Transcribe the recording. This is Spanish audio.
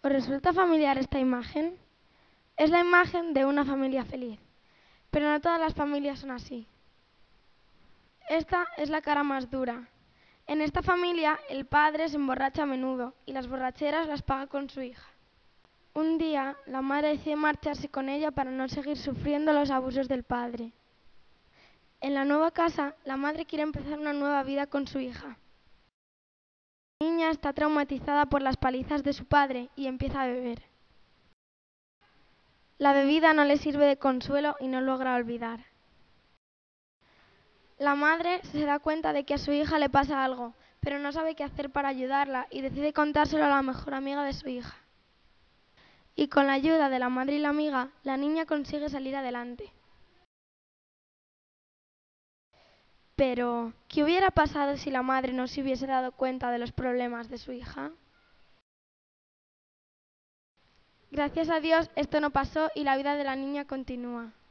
¿Os resulta familiar esta imagen? Es la imagen de una familia feliz, pero no todas las familias son así. Esta es la cara más dura. En esta familia el padre se emborracha a menudo y las borracheras las paga con su hija. Un día la madre decide marcharse con ella para no seguir sufriendo los abusos del padre. En la nueva casa, la madre quiere empezar una nueva vida con su hija. La niña está traumatizada por las palizas de su padre y empieza a beber. La bebida no le sirve de consuelo y no logra olvidar. La madre se da cuenta de que a su hija le pasa algo, pero no sabe qué hacer para ayudarla y decide contárselo a la mejor amiga de su hija. Y con la ayuda de la madre y la amiga, la niña consigue salir adelante. Pero, ¿qué hubiera pasado si la madre no se hubiese dado cuenta de los problemas de su hija? Gracias a Dios esto no pasó y la vida de la niña continúa.